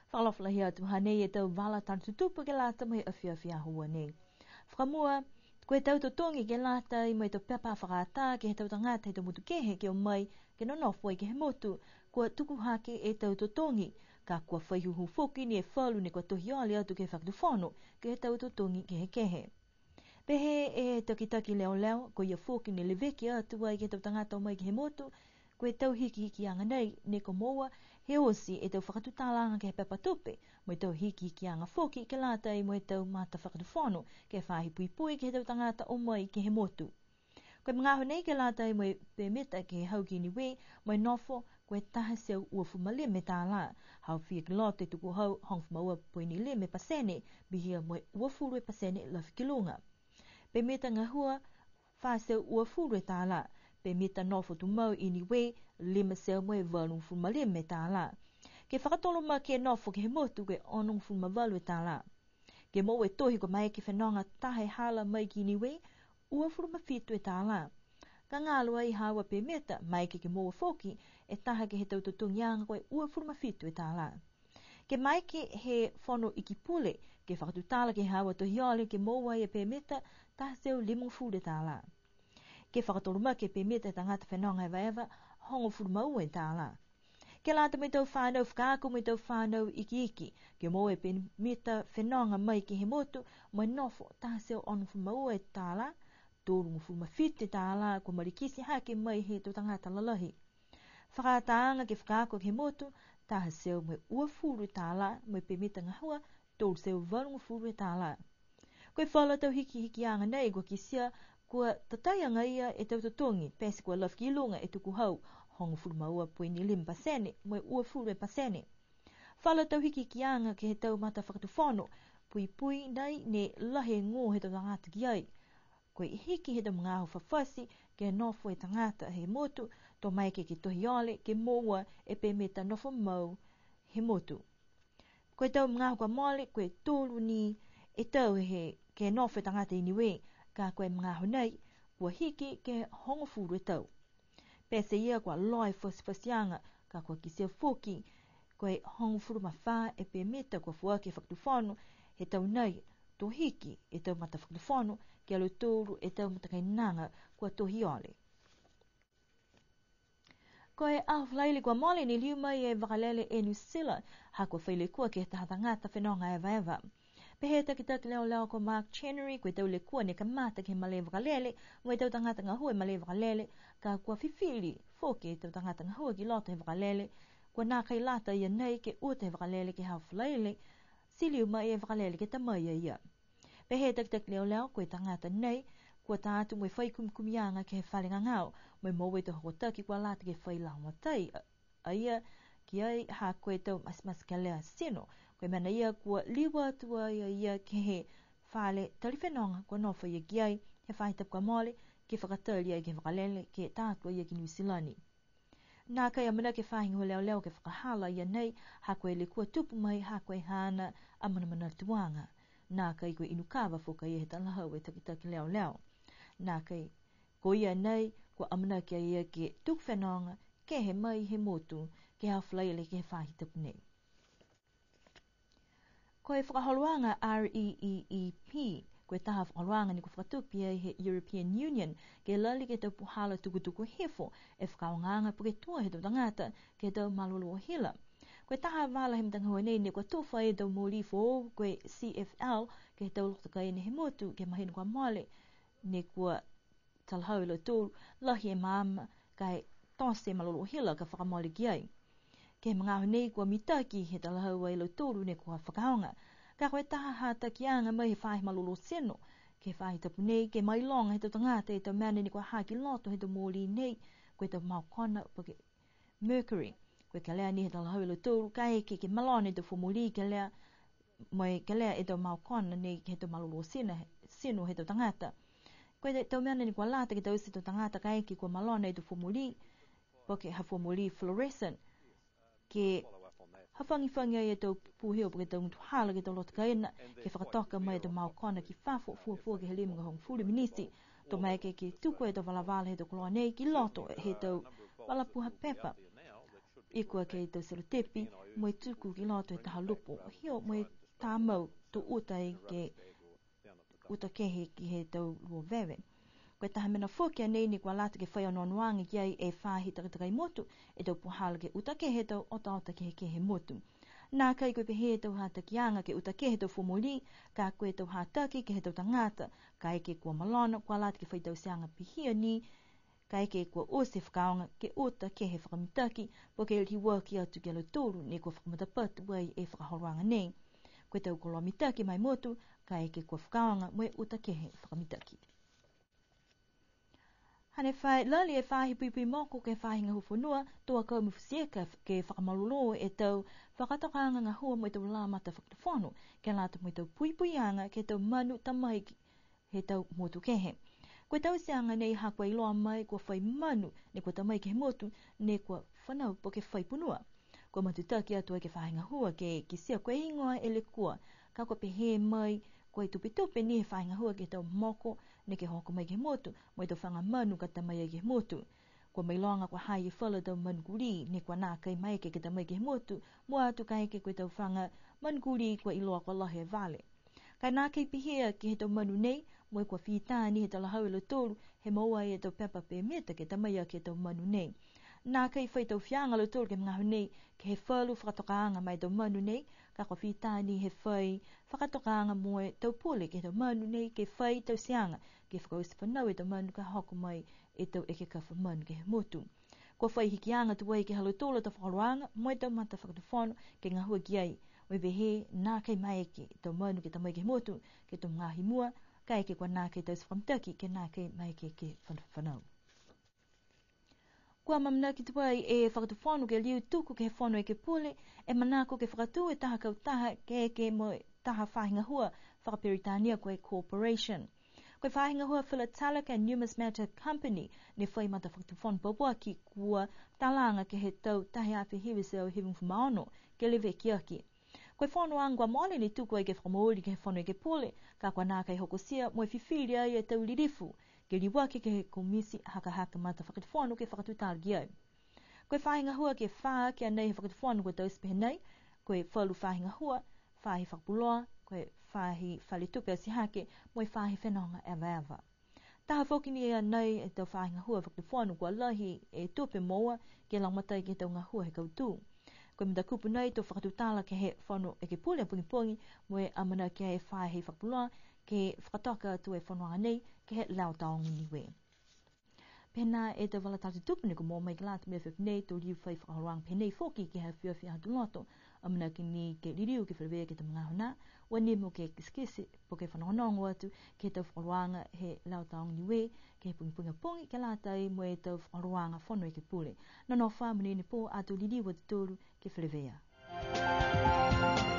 Whalofla hea tu hanei e tau wala tantu tupu ke lata mai awhia hua nei. Whakamua, koe tau to tongi ke lata I mai to pepa whakata ke he tau tangata he tau mutu kehe ke o mai ke no nofoi ke he motu kua tuku hake e tau to tongi ka kua whaihuhu foki ni e whalu ni kua tohi ali atu ke whakatuwhono ke he tau to tongi ke he kehe. Pehe e taki leo leo ko ia foki ni leveki atu ai ke tau tangata o mai ke he motu koe tau hiki anga nei ne ko moa he osi e tau whakatutalanga ke he pepa tupe mo tau hiki anga foki ke lata I mo e tau mata whakatuwhono ke whahi pui ke he tau tangata o mai ke he motu. Koe mga honei ke lata I mo e pemeta ke he hauki ni we mo e nofo koe taha seu uafu male me tā la hau fia ki lote tuku hau hongfu maua pui ni le me pasene bihia mo e uafu rue pasene lafi kilunga. Pemeta ngā hua wha seu uafu rue tā la pe mita nofo tu mau ini we lima seu mo e valung fulma lima me tā la. Ke whakatolo ma ke nofo ke he motu ke onung fulma valu e tā la. Ke mo e tohi ko mai ke whenonga tahe hala mai ki ni we ua fulma fitu e tā la. Ka ngālua I hawa pe mita mai ke mo foki e taha ke he taututungianga koe ua fulma fitu e tā la. Ke mai ke he whono iki pule ke whakatutala ke hawa tohiole ke mo wai e pe mita taha seu limung fulu e tā la. Ke whakatoluma ke pe meta tangata whenonga e waewa, hongo furu mau e tāla. Ke lata me tau whanau whakaako me tau whanau iki, ke mo e pe meta whenonga mai ke he motu, mai nofo taha seo ono furu mau e tāla, tōrungu furu mawhiti tāla, ko marikisi hake mai he tau tangata lalahi. Whakataanga ke whakaako ke he motu, taha seo mai ua furu tāla, mai pe meta ngahua, tōru seo valungu furu e tāla. Koe whala tau hiki anga nei ko kisia, kua tataianga ia e tau tatongi, pesi kua lafki ilunga e tuku hau, hongo furu maua pui ni lim pasene, moe ua furu e pasene. Whala tau hiki anga ke he tau mata whakatuwhono, pui nei ne lahe ngō he tau tangata ki ai. Koe hiki he tau mga hau whawhasi, ke nofo e tangata he motu, to mai ke tohi ole, ke moa e pe meta nofo mau he motu. Koe tau mga hau kwa mole, koe tōru ni e tau he ke nofo e tangata I niwe, ka koe mga honei, kua hiki ke hongo furu e tau. Pese ia kua loi fosianga, ka kua kisia foki, koe hongo furu mawha e pe meta kua fua ke whakatuwhono, he tau nei, tō hiki e tau mata whakatuwhono, ke alo tōru e tau mata kainanga kua tohi ole. Koe awhlaile kua mole ni liu mai e wakalele e nusila, ha kua whaile kua ke tahatangata whenonga e waewa. Pehe taki leo ko Mark Chenery, koe tau le kua ne ka mata ke male wakalele, ngoe tau tangata ngā hua male wakalele, ka kua whiwhiri, fōke tau tangata ngā hua ki loto he wakalele, kua nā kai lata ia nei ke ua te wakalele ke hawhalaile, siliu mai e wakalele ke tamai ia. Pehe taki leo koe tangata nei, kua tātu moe whai kumkumianga ke he whalinga ngāo, moe moe te hokotaki kua lata ke whai laungatai, aia ki ai ha koe tau mas ka lea sino, koe mana ia kua liwa atua ia ke he whale taliwhenonga kua nofa ia ki ai, he whaitap kua mole, ke whakatali ai ke whakalele ke tātua ia ki Niusilani. Nā kai amana ke whahingo leo ke whakahala ia nei, ha koe le kua tupu mai, ha koe hana amanamana tuanga. Nā kai koe inukawa whoka ia he talahau e taki leo. Nā kai ko ia nei, kua amana kia ia ke tuku whenonga, ke he mai he motu, ke hawhalaile ke he whahitapu nei. Koe whakaholoanga REEEP, koe taha whakaholoanga ni ko whakatupi ai he European Union, ke lali ke tau puhala tukutuku hefo, e whakaonganga po ke tua he tau tangata, ke tau malolo hila. Koe taha wala he mtangahua nei, ne kua tofa e tau mōli fō, koe CFL, ke he tau lokotaka e ne he motu, ke mahina kua mole, ne kua talhau ila tōru, lahi e maama, kai tose malolo hila ka whakamole ki ai. Ke mga honei kua mitaki he talahau ai lau tōru ne kua whakaonga. Ka koe taha hata ki anga mai he whahi malolo seno, ke whahi tapu nei, ke mai longa he tau tangata e tau mane ni kua haki loto he tau mōli nei, koe tau maukona pa ke Mercury. Koe ka lea ni he talahau lau tōru, ka eke ke malone tau whomoli ke lea, mai ke lea e tau maukona nei he tau malolo seno he tau tangata. Koe tau mane ni kua lata ke tau isi tau tangata ka eke kua malone e tau whomoli, pa ke ha whomoli fluorescent, ke hawhangi ai e tau puhio pa ke tau mutu hala ke tau lota kaina, ke whakatoka mai e tau maokona ki whafo fua ke he limunga hong furu minisi, to mai ke tuku e tau walavala he tau koloa nei ki loto he tau walapuha pepa. I kua ke tau sero tepi, moe tuku ki loto e taha lupo. Hio moe tāmau tu utai ke uta kehe ki he tau lua vewe. Koe taha mena whokia nei ni kua lata ke whai o noanuanga ki ai e whahi takatakai motu e tau puhala ke uta kehe tau ota kehe kehe motu. Nā kai koe pehe tau hata ki anga ke uta kehe tau fumoli, ka koe tau hataki ke he tau tangata, ka eke kua malona kua lata ke whai tau seanga pihia ni, ka eke kua ose whakaonga ke uta kehe whakamitaki, po ke liwa ki atu ke tūru ne kua whakamatapatu wai e whakahorwanga nei. Koe tau koloa mitaki mai motu, ka eke kua whakaonga moe uta kehe whakamitaki. Hane whai lali e whahi pui moko ke whahi ngā huwhanua, toa kau mwhusieka ke whakamalolo e tau whakatokanga ngā hua mo tau la mata whakatawhanu, ke lata mo tau pui anga ke tau manu tamai he tau motu kehe. Koe tau seanga nei hakua iloa mai kua whai manu ne kua tamai ke motu ne kua whanau po ke whai punua. Kua matutaki atua ke whahi ngā hua ke kisia koe ingoa e le kua, ka kua pehe mai koe tupi ni he whainga hua ke tau moko ne ke hoko mai ke motu, mo tau whanga manu ka tamai ke motu. Kua mai loanga kua hai e whala tau manukuri ne kua nā kai mai ke tamai ke motu, mua atu kai ke koe tau whanga manukuri kua iloa kua lahe vale. Kai nā kai pihia ke he tau manu nei, mo kua whitāni he tau lahau e le tōru, he maua e tau pepa pe meta ke tamai ke tau manu nei. Nā kai whai tau whianga le tōru ke mga nei, ke he whalu whakatokaanga mai tau manu nei, ka kua whitāni he whai whakatokaanga moe tau pole ke tau manu nei, ke whai tau seanga, ke whakausi whanau e tau manu ka hoko mai e tau eke kawha manu ke he motu. Kua whai hikianga tuwai ke halo tōla tau whakaroanga, moe tau mata whakatawhanu ke ngā hua ki ai, moe behe nā kai mai ke tau manu ke tamai ke motu, ke tau ngahi mua, ka eke kua nā kai tau whakamtaki ke nā kai mai ke whanau. Kua mamna ki tuai e whakatawhanu ke liu tuku ke he whanu e ke pule, e manako ke whakatu e taha kau taha ke eke mo taha whahinga hua whakaperitania koe corporation. Koe whahinga hua Philatelic and Numismatic Company ne whai mata whakatawhanu papua ki kua talanga ke he tau tahi awhi hiwise o hivung whamaono ke lewe ki aki. Koe whanu angwa moale ni tuku e ke whamaori ke he whanu e ke pule, ka kua nā kai hokosia mo e whiwhiri ai e tau lirifu, ke liwake ke he komisi haka mata whakatawhanu ke whakatutara ki au. Koe whahinga hua ke whaa ke anei he whakatawhanu koe tau spehe nei, koe whalu whahinga hua, whahi whakapuloa, koe whahi whalitupe si hake, mo e whahi whenonga ewa. Taha whoki ni anei e tau whahinga hua whakatawhanu kua lahi e tupe moa ke langmatai ke tau ngā hua he kautū. Koe mta kupu nei tau whakatutala ke he whanu e ke pule pungi mo e amana ke he whahi whakapuloa ke whakatoka tu e whanuanga nei ke he lau taongi niwe. Pena e te walatatu tupuni ko mō mai ki lata mea whewhinei tō liu whai whakaroang penei whoki ki hea whiawhi hatu loto amana ki ni ke liriu ke whewea ke te mga hona wani mo ke kiskisi po ke whanongonongo atu ke tau whakaroanga he lau taongi niwe ke he pungi ke lata i mo e tau whakaroanga whanu e ke pule. Nono wha mani ni pō atu liriu atu tōru ke whewea.